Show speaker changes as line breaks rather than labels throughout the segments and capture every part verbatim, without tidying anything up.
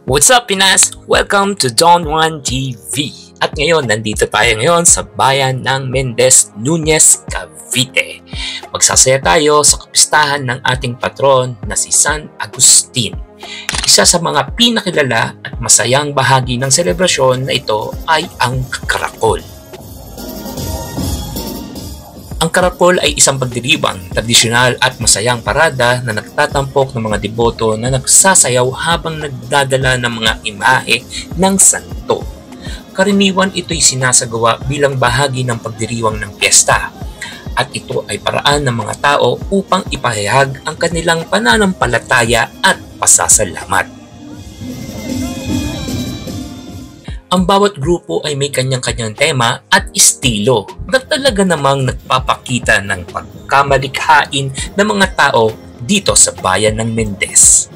What's up, Pinas? Welcome to Don Juan T V. At ngayon, nandito tayo ngayon sa bayan ng Mendez Nunez, Cavite. Magsasaya tayo sa kapistahan ng ating patron na si San Agustin. Isa sa mga pinakilala at masayang bahagi ng selebrasyon na ito ay ang karakol. Ang karakol ay isang pagdiriwang, tradisyonal at masayang parada na nagtatampok ng mga deboto na nagsasayaw habang nagdadala ng mga imahe ng santo. Karaniwan ito'y sinasagawa bilang bahagi ng pagdiriwang ng piyesta, at ito ay paraan ng mga tao upang ipahayag ang kanilang pananampalataya at pasasalamat. Ang bawat grupo ay may kanyang-kanyang tema at estilo na talaga namang nagpapakita ng pagkamalikhain ng mga tao dito sa bayan ng Mendez.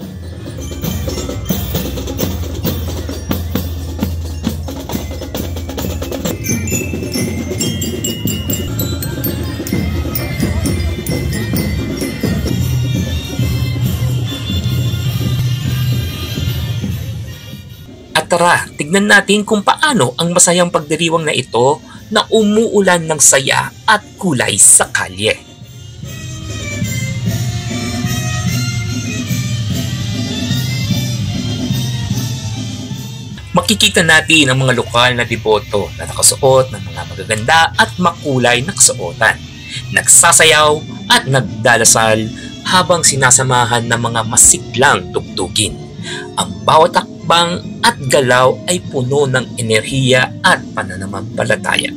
At tara, tignan natin kung paano ang masayang pagdiriwang na ito na umuulan ng saya at kulay sa kalye. Makikita natin ang mga lokal na deboto na nakasuot ng mga magaganda at makulay na kasuotan, nagsasayaw at nagdalasal habang sinasamahan ng mga masiglang tugtugin. Ang bawat takbang at galaw ay puno ng enerhiya at pananampalataya.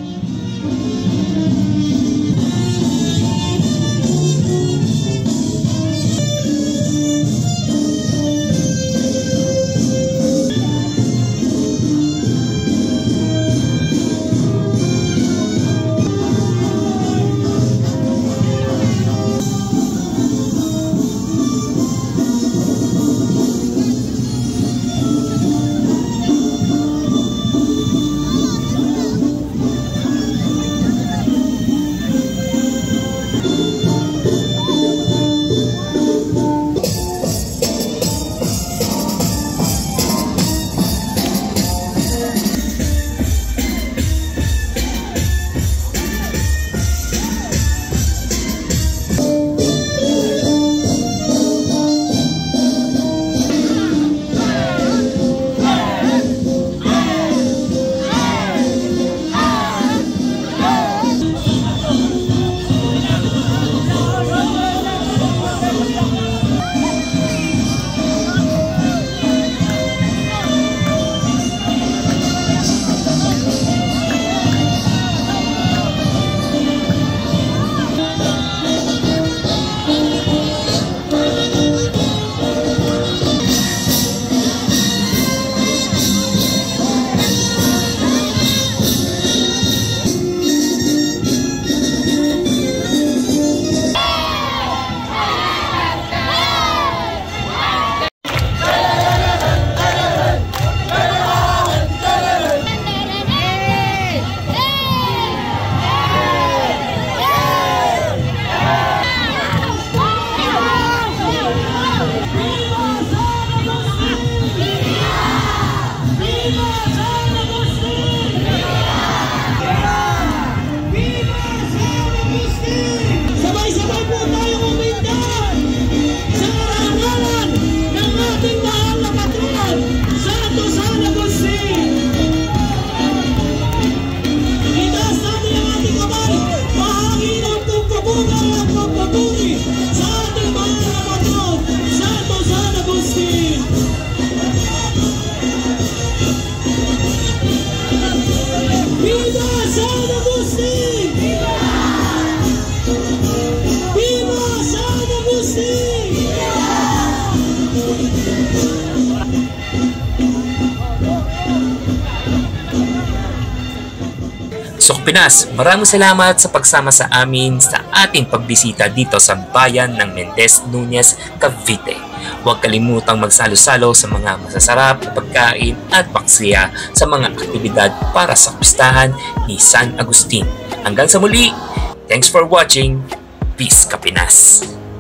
So Pinas, maraming salamat sa pagsama sa amin sa ating pagbisita dito sa bayan ng Mendez Nunez, Cavite. Huwag kalimutang magsalo-salo sa mga masasarap na pagkain at paksiya sa mga aktibidad para sa kapistahan ni San Agustin. Hanggang sa muli, thanks for watching. Peace, Kapinas!